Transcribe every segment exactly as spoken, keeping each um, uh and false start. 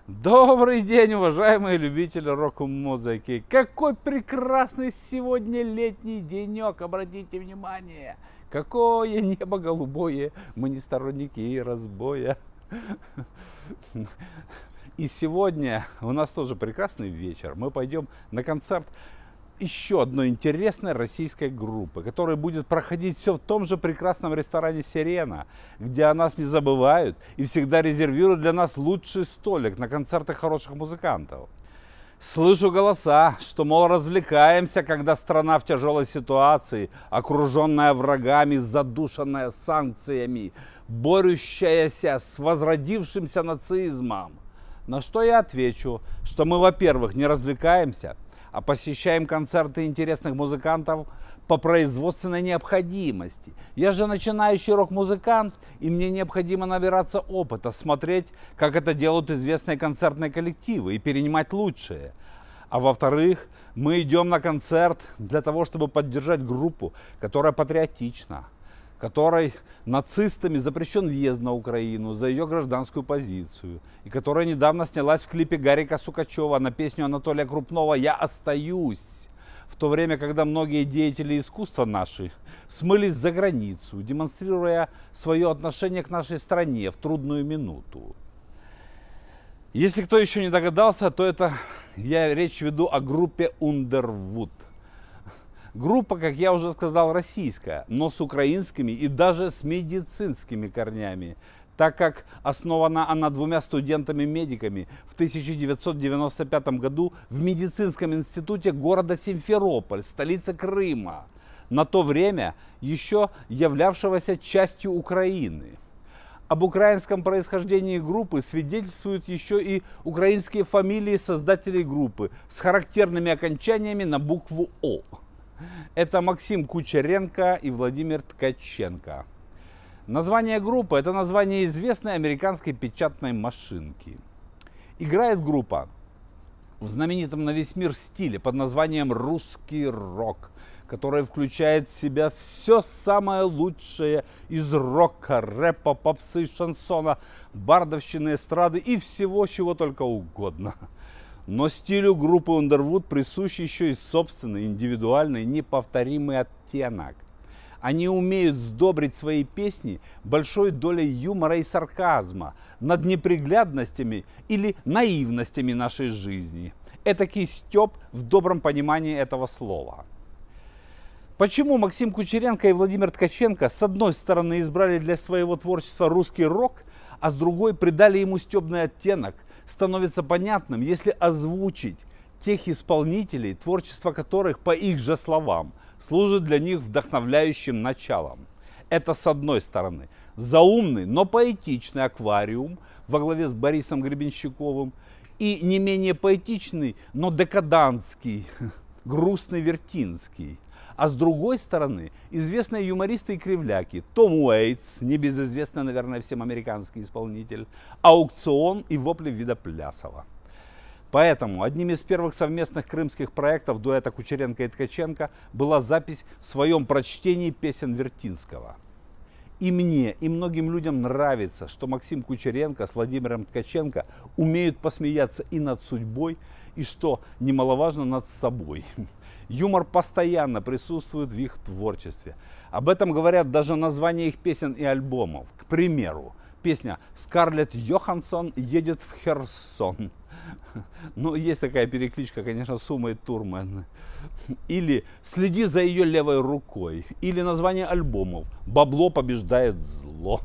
Добрый день, уважаемые любители рок-музыки! Какой прекрасный сегодня летний денек, обратите внимание! Какое небо голубое, мы не сторонники разбоя. И сегодня у нас тоже прекрасный вечер. Мы пойдем на концерт еще одной интересной российской группы, которая будет проходить все в том же прекрасном ресторане «Сирена», где о нас не забывают и всегда резервируют для нас лучший столик на концертах хороших музыкантов. Слышу голоса, что, мол, развлекаемся, когда страна в тяжелой ситуации, окруженная врагами, задушенная санкциями, борющаяся с возродившимся нацизмом. На что я отвечу, что мы, во-первых, не развлекаемся, а посещаем концерты интересных музыкантов по производственной необходимости. Я же начинающий рок-музыкант, и мне необходимо набираться опыта, смотреть, как это делают известные концертные коллективы, и перенимать лучшее. А во-вторых, мы идем на концерт для того, чтобы поддержать группу, которая патриотична, которой нацистами запрещен въезд на Украину за ее гражданскую позицию, и которая недавно снялась в клипе Гарика Сукачева на песню Анатолия Крупнова «Я остаюсь», в то время, когда многие деятели искусства наши смылись за границу, демонстрируя свое отношение к нашей стране в трудную минуту. Если кто еще не догадался, то это я речь веду о группе Underwood. Группа, как я уже сказал, российская, но с украинскими и даже с медицинскими корнями, так как основана она двумя студентами-медиками в тысяча девятьсот девяносто пятом году в медицинском институте города Симферополь, столицы Крыма, на то время еще являвшегося частью Украины. Об украинском происхождении группы свидетельствуют еще и украинские фамилии создателей группы с характерными окончаниями на букву «О». Это Максим Кучеренко и Владимир Ткаченко. Название группы – это название известной американской печатной машинки. Играет группа в знаменитом на весь мир стиле под названием русский рок, который включает в себя все самое лучшее из рока, рэпа, попсы, шансона, бардовщины, эстрады и всего, чего только угодно. Но стилю группы Underwood присущ еще и собственный, индивидуальный, неповторимый оттенок. Они умеют сдобрить свои песни большой долей юмора и сарказма над неприглядностями или наивностями нашей жизни. Этакий стёб в добром понимании этого слова. Почему Максим Кучеренко и Владимир Ткаченко с одной стороны избрали для своего творчества русский рок, а с другой придали ему стёбный оттенок, становится понятным, если озвучить тех исполнителей, творчество которых, по их же словам, служит для них вдохновляющим началом. Это с одной стороны заумный, но поэтичный «Аквариум» во главе с Борисом Гребенщиковым и не менее поэтичный, но декадантский, грустный Вертинский. А с другой стороны, известные юмористы и кривляки Том Уэйтс, небезызвестный, наверное, всем американский исполнитель, Аукцион и Вопли Видоплясова. Поэтому одним из первых совместных крымских проектов дуэта Кучеренко и Ткаченко была запись в своем прочтении песен Вертинского. И мне, и многим людям нравится, что Максим Кучеренко с Владимиром Ткаченко умеют посмеяться и над судьбой, и, что немаловажно, над собой. Юмор постоянно присутствует в их творчестве. Об этом говорят даже названия их песен и альбомов. К примеру, песня «Скарлетт Йоханссон едет в Херсон». Ну, есть такая перекличка, конечно, с Умой Турман. Или «Следи за ее левой рукой». Или название альбомов «Бабло побеждает зло».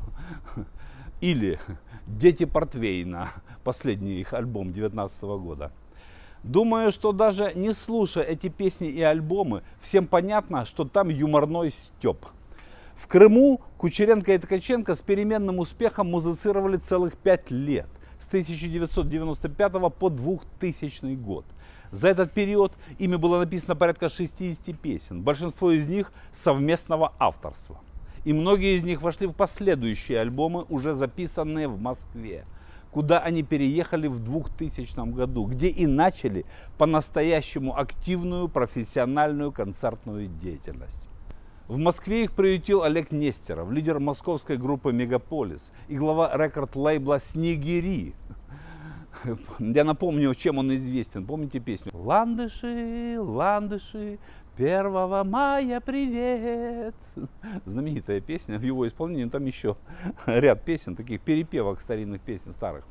Или «Дети Портвейна». Последний их альбом две тысячи девятнадцатого года. Думаю, что даже не слушая эти песни и альбомы, всем понятно, что там юморной стёб. В Крыму Кучеренко и Ткаченко с переменным успехом музицировали целых пять лет, с тысяча девятьсот девяносто пятого по двухтысячный год. За этот период ими было написано порядка шестидесяти песен, большинство из них совместного авторства. И многие из них вошли в последующие альбомы, уже записанные в Москве, куда они переехали в двухтысячном году, где и начали по-настоящему активную профессиональную концертную деятельность. В Москве их приютил Олег Нестеров, лидер московской группы «Мегаполис» и глава рекорд-лейбла «Снегири». Я напомню, чем он известен. Помните песню? Ландыши, ландыши, первого мая привет. Знаменитая песня в его исполнении. Там еще ряд песен, таких перепевок старинных песен старых.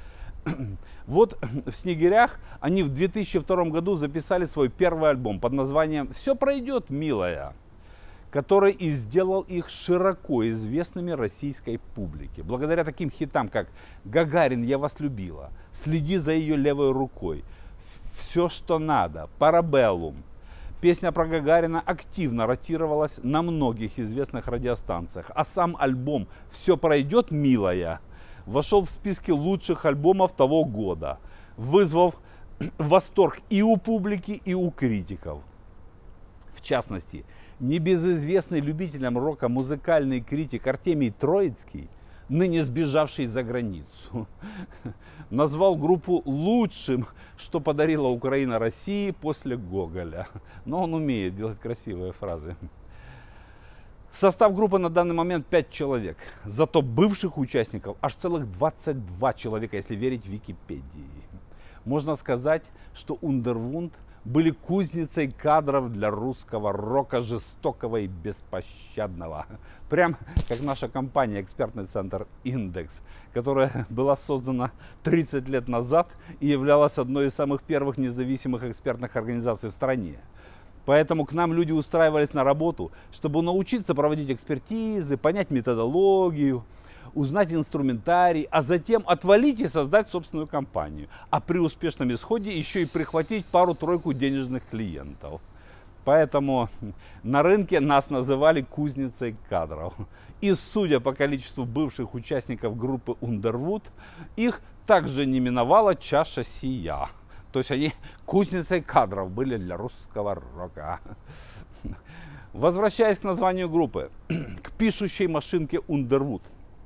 Вот в «Снегирях» они в две тысячи втором году записали свой первый альбом под названием «Все пройдет, милая», который и сделал их широко известными российской публике. Благодаря таким хитам, как «Гагарин, я вас любила», «Следи за ее левой рукой», «Все, что надо», «Парабеллум». Песня про Гагарина активно ротировалась на многих известных радиостанциях, а сам альбом «Все пройдет, милая» вошел в списки лучших альбомов того года, вызвав восторг и у публики, и у критиков. В частности, небезызвестный любителям рока музыкальный критик Артемий Троицкий, ныне сбежавший за границу, назвал группу лучшим, что подарила Украина России после Гоголя. Но он умеет делать красивые фразы. Состав группы на данный момент пять человек. Зато бывших участников аж целых двадцать два человека, если верить Википедии. Можно сказать, что Underwood были кузницей кадров для русского рока, жестокого и беспощадного. Прям как наша компания, экспертный центр «Индекс», которая была создана тридцать лет назад и являлась одной из самых первых независимых экспертных организаций в стране. Поэтому к нам люди устраивались на работу, чтобы научиться проводить экспертизы, понять методологию, узнать инструментарий, а затем отвалить и создать собственную компанию. А при успешном исходе еще и прихватить пару-тройку денежных клиентов. Поэтому на рынке нас называли кузницей кадров. И судя по количеству бывших участников группы Underwood, их также не миновала чаша сия. То есть они кузницей кадров были для русского рока. Возвращаясь к названию группы, к пишущей машинке Underwood.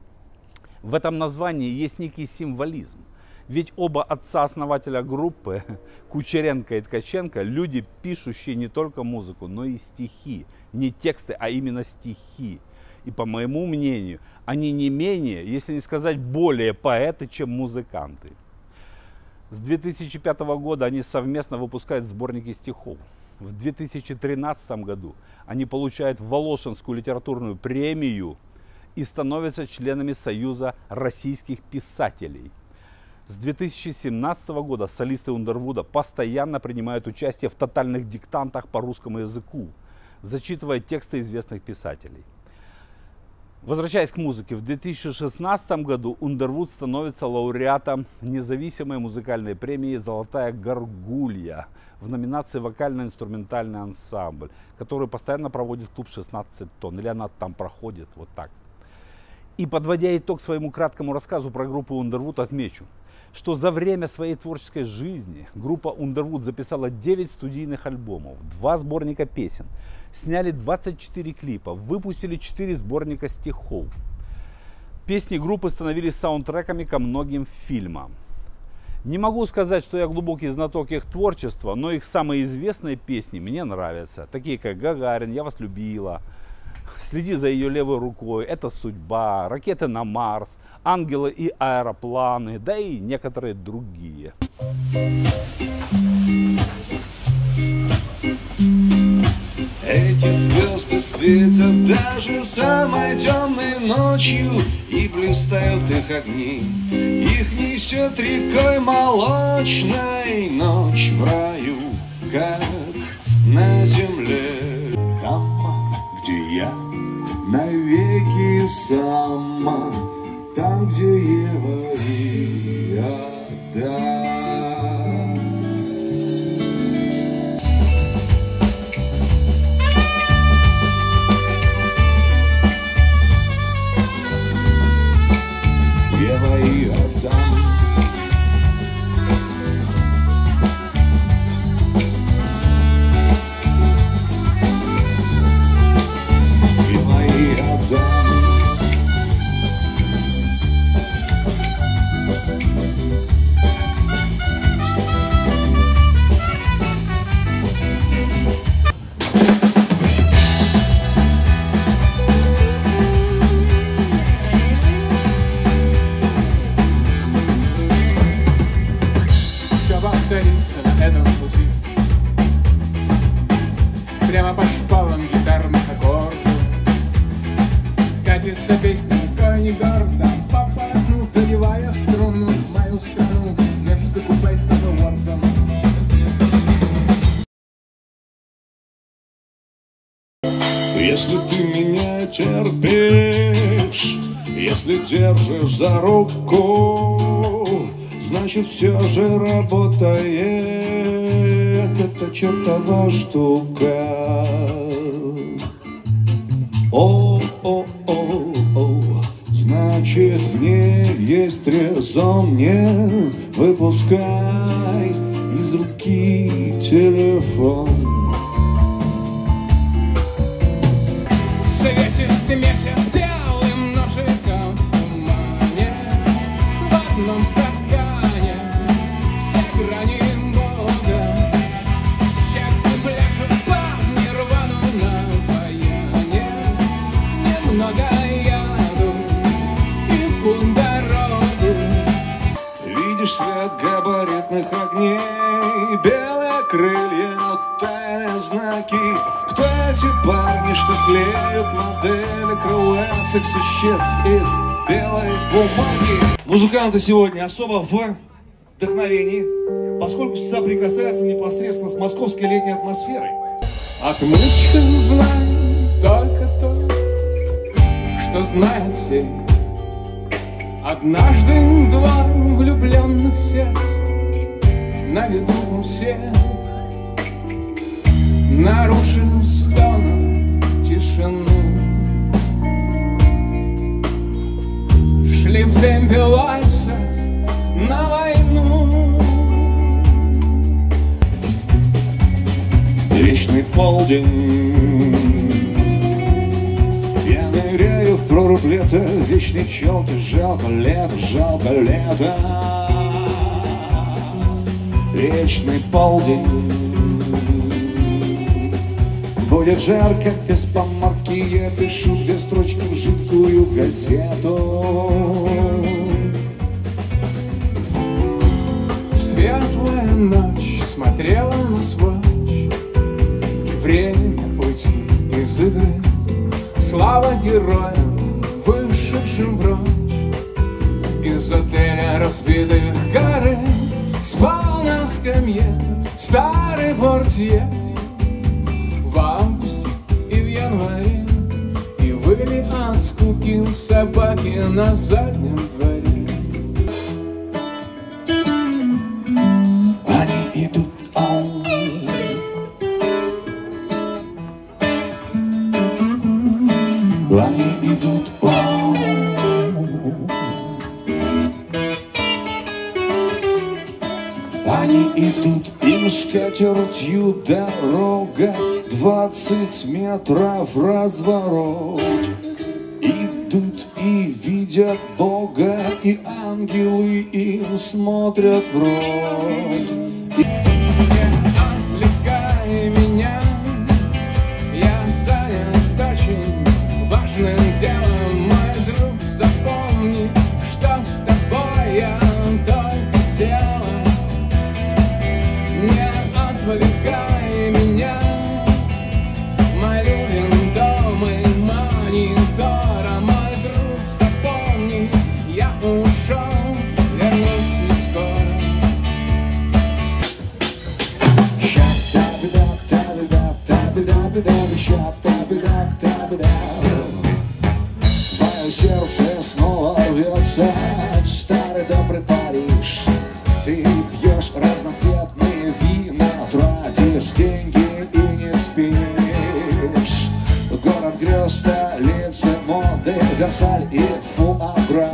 В этом названии есть некий символизм. Ведь оба отца-основателя группы, Кучеренко и Ткаченко, люди, пишущие не только музыку, но и стихи. Не тексты, а именно стихи. И по моему мнению, они не менее, если не сказать более поэты, чем музыканты. С две тысячи пятого года они совместно выпускают сборники стихов. В две тысячи тринадцатом году они получают Волошинскую литературную премию и становятся членами Союза российских писателей. С две тысячи семнадцатого года солисты Underwood постоянно принимают участие в тотальных диктантах по русскому языку, зачитывая тексты известных писателей. Возвращаясь к музыке, в две тысячи шестнадцатом году Underwood становится лауреатом независимой музыкальной премии «Золотая горгулья» в номинации «Вокально-инструментальный ансамбль», который постоянно проводит клуб шестнадцать тонн, или она там проходит, вот так. И подводя итог своему краткому рассказу про группу Underwood, отмечу, что за время своей творческой жизни группа Underwood записала девять студийных альбомов, два сборника песен, сняли двадцать четыре клипа, выпустили четыре сборника стихов. Песни группы становились саундтреками ко многим фильмам. Не могу сказать, что я глубокий знаток их творчества, но их самые известные песни мне нравятся, такие как «Гагарин», «Я вас любила», «Следи за ее левой рукой», «Это судьба», «Ракеты на Марс», «Ангелы и аэропланы», да и некоторые другие. Эти звезды светят даже самой темной ночью, и блистают их огни. Их несет рекой молочной ночь в раю, как на земле. Там, где я навеки сама, там, где Ева и Адам. Ева и Адам. Ева и Адам. потерпишь. Если держишь за руку, значит все же работает эта чертова штука. О-о-о-о, значит в ней есть резон. Не выпускай из руки телефон. Светит месяц белым ножиком в тумане, в одном стакане все грани Бога. Черти пляшут по нирвану на баяне, немного яду и в путь дорогу. Видишь свет габаритных огней, белые крылья, но тайные знаки. Кто эти парни, что клеют модели крылатых существ из белой бумаги? Музыканты сегодня особо в вдохновении, поскольку соприкасаются непосредственно с московской летней атмосферой. Отмычка знает только то, что знает сеть. Однажды два влюбленных сердц на виду у всех нарушив стоном тишину, шли в темпе вальса на войну. Вечный полдень, я ныряю в прорубь лета. Вечные пчелки, жалко лето, жалко лето. Вечный полдень, будет жарко без помарки. Я пишу две строчки в жидкую газету. Светлая ночь смотрела на сводч. Время уйти из игры. Слава героям, вышедшим прочь из отеля разбитых горы. Спал на скамье старый портье в августе и в январе, и выли от скуки собаки на заднем дворе. Они идут, ау. Они идут, ау. Они идут, им скатертью дорога, двадцать метров разворот. Идут и видят Бога, и ангелы им смотрят в рот. Не отвлекай меня, я занят очень важным делом. Мой друг, запомни, что с тобой я только тело. Не отвлекай меня, молю винтом и монитора. Мой друг, запомни, я ушел, вернусь не скоро. Твое сердце снова рвется в старый добрый Париж. Ты пьешь разноцветные вина, тратишь деньги и не спишь. Город грез, столица моды, Версаль и Фуагра.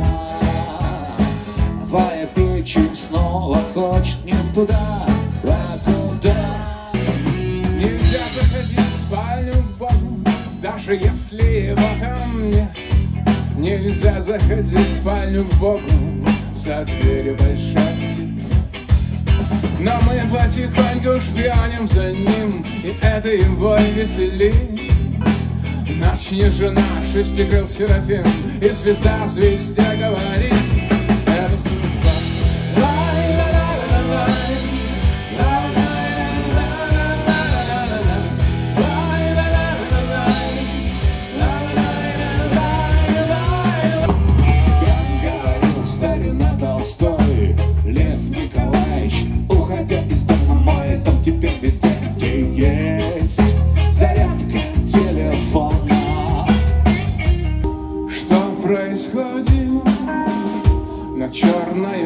Твоя печень снова хочет не туда, а куда? Нельзя заходить в спальню к Богу, даже если его там нет. Нельзя заходить в спальню к Богу, за дверью большой секрет. Но мы потихоньку шпионим за ним, и это его веселит. Начни жена, шестикрыл Серафим, и звезда звезде говорит: это судьба. Лай-ла-ла-ла-лай, лай-ла-ла-ла-ла-ла-ла-ла-ла, лай-ла-ла-ла-лай, лай-ла-ла-ла-лай-лай. Как говорил старина Толстой, Лев Николаевич, уходя из дома мой, там теперь везде, где есть зарядка телефона.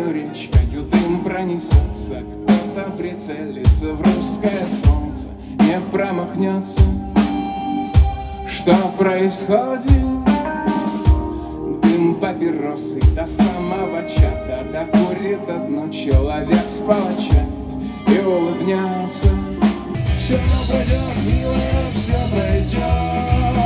знаю, речкою дым пронесется, кто-то прицелится в русское солнце, не промахнется. Что происходит? Дым папиросы до самого чата, докурит одно человек с палача и улыбнется. Все пройдет, милая, все пройдет.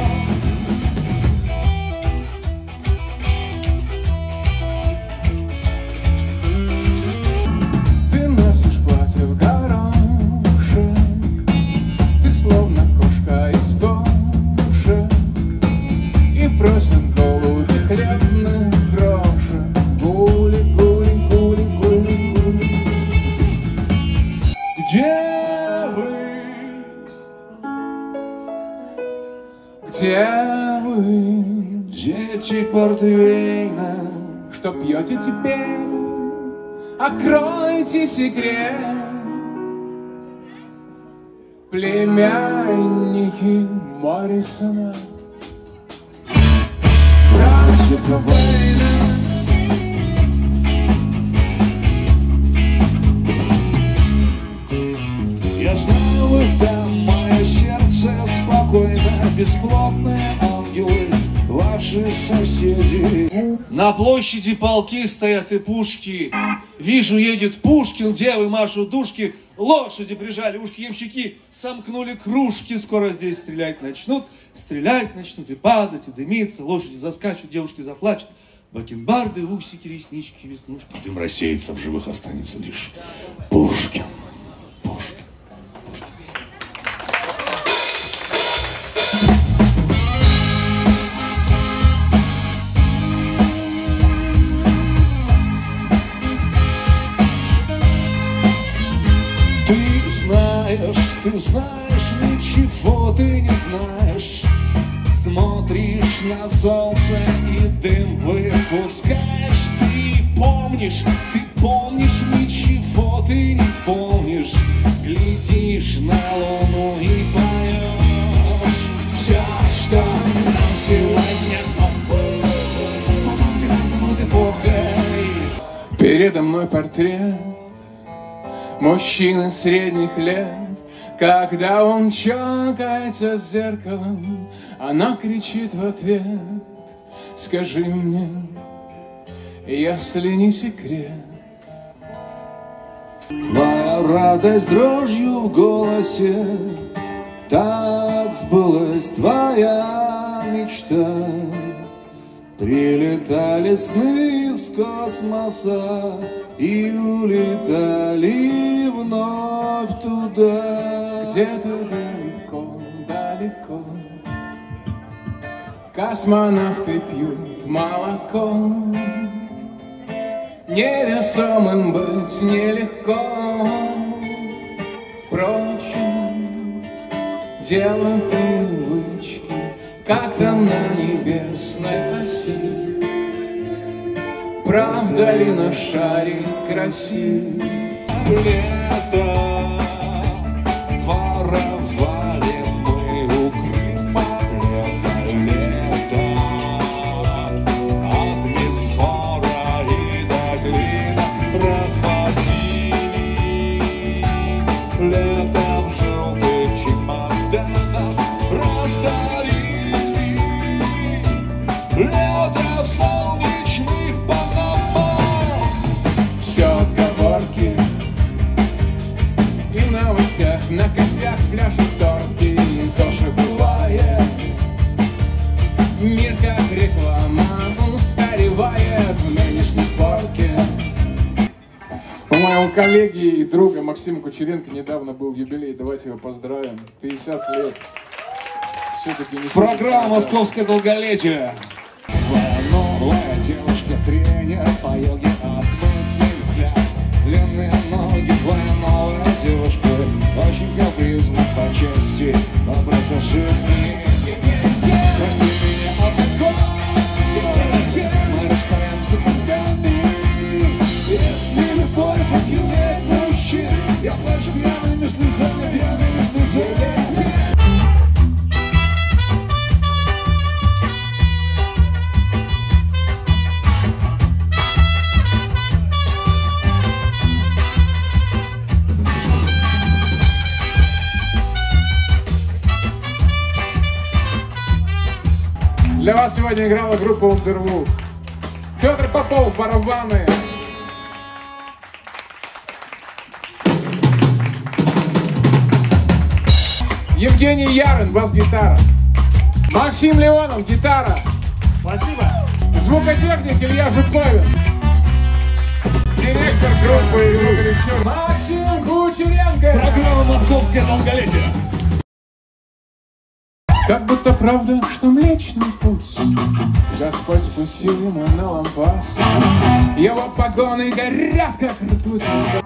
Ты носишь платье в горошек, ты словно кошка из кошек, и просят голуби хлебных крошек. Гули, гули, гули, гули, гули. Где вы? Где вы? Дети портвейна, Что пьете теперь? Откройте секрет. Племянники Моррисона, братья Кобейна. я знаю, вы там, мое сердце спокойно, бесплотные ангелы, ваши соседи. На площади полки стоят и пушки. Вижу, едет Пушкин, девы машут душки, лошади прижали ушки, ямщики сомкнули кружки. Скоро здесь стрелять начнут, стрелять начнут и падать, и дымиться. Лошади заскачут, девушки заплачут. Бакенбарды, усики, реснички, веснушки. Дым рассеется, в живых останется лишь Пушкин. Пушкин. Ты знаешь, ты знаешь, ничего ты не знаешь. Смотришь на солнце и дым выпускаешь. Ты помнишь, ты помнишь, ничего ты не помнишь. Глядишь на луну и поешь все, что нам сегодня. Потом когда зовут эпохой. Передо мной портрет мужчины средних лет. Когда он чокается с зеркалом, она кричит в ответ: скажи мне, если не секрет. Твоя радость дрожью в голосе, так сбылась твоя мечта. Прилетали сны из космоса и улетали вновь туда. Где-то далеко, далеко космонавты пьют молоко. Невесомым быть нелегко. Впрочем, дело привычки, как-то на небесной оси. Правда ли наш шарик красив? Лето воровали мы у Крыма. Лето, лето от Босфора и до Клина развозили. Лето в желтых чемоданах раздарили. Лето в солнечных Панамах. Все отговорки, и в новостях на косях пляшут торки. Тоже бывает, мир как реклама устаревает в нынешней сборке. У моего коллеги и друга Максима Кучеренко недавно был юбилей, давайте его поздравим. пятьдесят лет. Все-таки не Программа «Московское долголетие». Твоя новая девушка, тренер по йоге, осмысленный взгляд, длинные ноги. Твоя новая девушка очень капризна по части образа жизни. Прости меня, алкоголь, мы расстаемся ногами. Если любовь отъедает мужчин, я плачу пьяными слезами, пьяными слезами. Для вас сегодня играла группа Underwood. Федор Попов, барабаны. Евгений Ярин, бас-гитара. Максим Леонов, гитара. Спасибо. Звукотехник Илья Жуковин. Директор группы и звукорежиссер Максим Кучеренко. Программа «Московское долголетие». Как будто правда, что Млечный Путь Господь спустил ему на лампас. Его погоны горят, как ртуть.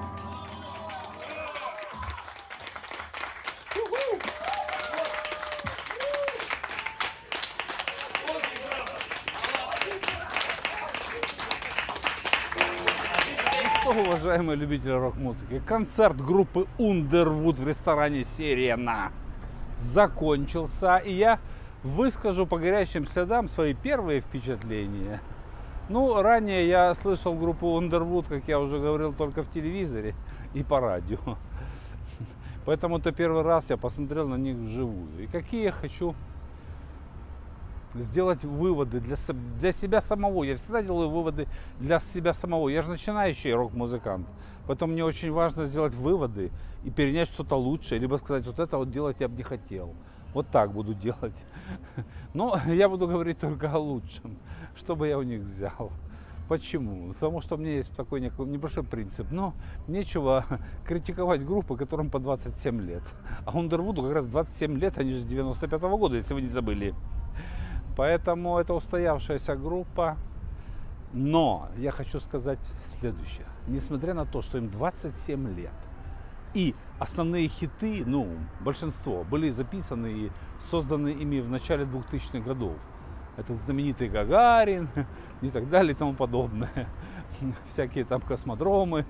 Уважаемые любители рок-музыки, концерт группы Underwood в ресторане «Сирена» закончился, и я выскажу по горячим следам свои первые впечатления. Ну, ранее я слышал группу Underwood, как я уже говорил, только в телевизоре и по радио. Поэтому это первый раз я посмотрел на них вживую. И какие я хочу сделать выводы для, для себя самого. Я всегда делаю выводы для себя самого. Я же начинающий рок-музыкант. Поэтому мне очень важно сделать выводы и перенять что-то лучшее. Либо сказать, вот это вот делать я бы не хотел. Вот так буду делать. Но я буду говорить только о лучшем. Что бы я у них взял. Почему? Потому что у меня есть такой небольшой принцип. Но нечего критиковать группы, которым по двадцать семь лет. А Underwood как раз двадцать семь лет, они же с девяносто пятого года, если вы не забыли. Поэтому это устоявшаяся группа. Но я хочу сказать следующее. Несмотря на то, что им двадцать семь лет, и основные хиты, ну, большинство, были записаны и созданы ими в начале двухтысячных годов. Это знаменитый Гагарин и так далее и тому подобное. Всякие там космодромы.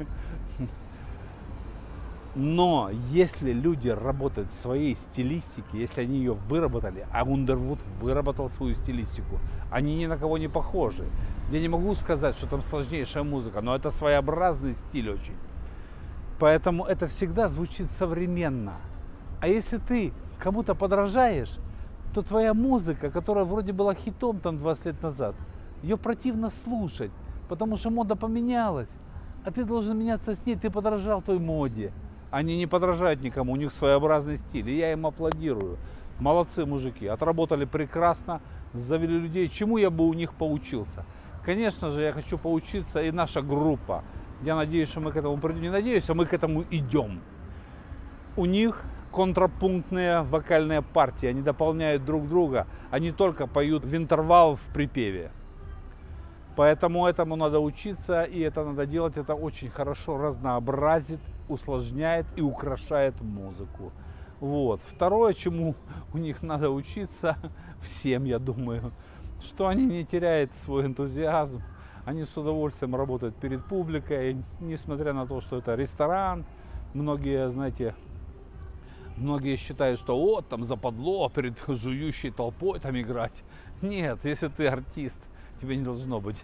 Но если люди работают в своей стилистике, если они ее выработали, а Underwood выработал свою стилистику, они ни на кого не похожи. Я не могу сказать, что там сложнейшая музыка, но это своеобразный стиль очень. Поэтому это всегда звучит современно. А если ты кому-то подражаешь, то твоя музыка, которая вроде была хитом там двадцать лет назад, ее противно слушать, потому что мода поменялась. А ты должен меняться с ней, ты подражал той моде. Они не подражают никому, у них своеобразный стиль, и я им аплодирую. Молодцы мужики, отработали прекрасно, завели людей. Чему я бы у них поучился? Конечно же, я хочу поучиться, и наша группа. Я надеюсь, что мы к этому придем. Не надеюсь, а мы к этому идем. У них контрапунктные вокальные партии, они дополняют друг друга, они только поют в интервал в припеве. Поэтому этому надо учиться, и это надо делать, это очень хорошо разнообразит, усложняет и украшает музыку. Вот. Второе, чему у них надо учиться, всем, я думаю, что они не теряют свой энтузиазм, они с удовольствием работают перед публикой, несмотря на то, что это ресторан. Многие, знаете, многие считают, что вот там западло перед жующей толпой там играть. Нет, если ты артист, тебе не должно быть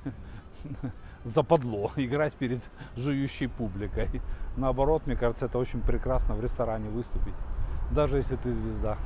западло играть перед жующей публикой. Наоборот, мне кажется, это очень прекрасно в ресторане выступить, даже если ты звезда.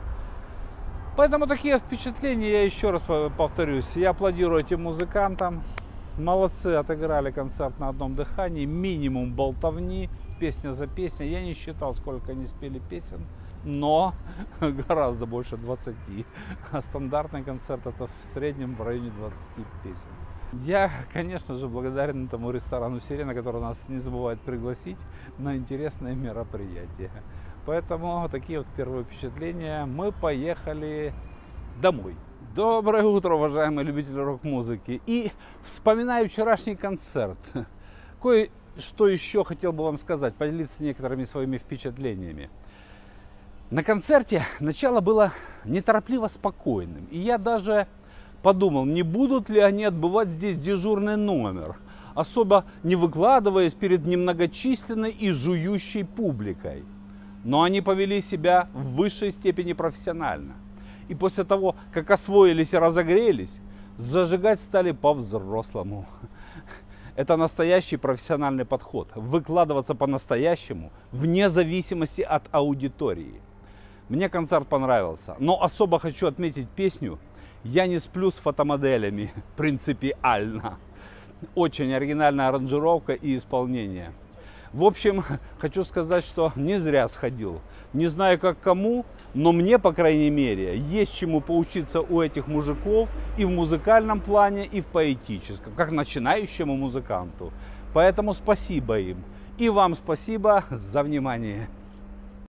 Поэтому такие впечатления, я еще раз повторюсь, я аплодирую этим музыкантам. Молодцы, отыграли концерт на одном дыхании, минимум болтовни, песня за песней. Я не считал, сколько они спели песен, но гораздо больше двадцати. А стандартный концерт это в среднем в районе двадцати песен. Я, конечно же, благодарен этому ресторану «Сирена», который нас не забывает пригласить на интересное мероприятие. Поэтому такие вот первые впечатления. Мы поехали домой. Доброе утро, уважаемые любители рок-музыки. И вспоминаю вчерашний концерт. Кое-что еще хотел бы вам сказать, поделиться некоторыми своими впечатлениями. На концерте начало было неторопливо спокойным. И я даже подумал, не будут ли они отбывать здесь дежурный номер, особо не выкладываясь перед немногочисленной и жующей публикой. Но они повели себя в высшей степени профессионально. И после того, как освоились и разогрелись, зажигать стали по-взрослому. Это настоящий профессиональный подход. Выкладываться по-настоящему, вне зависимости от аудитории. Мне концерт понравился, но особо хочу отметить песню Я не сплю с фотомоделями, принципиально. Очень оригинальная аранжировка и исполнение. В общем, хочу сказать, что не зря сходил. Не знаю, как кому, но мне, по крайней мере, есть чему поучиться у этих мужиков и в музыкальном плане, и в поэтическом, как начинающему музыканту. Поэтому спасибо им. И вам спасибо за внимание.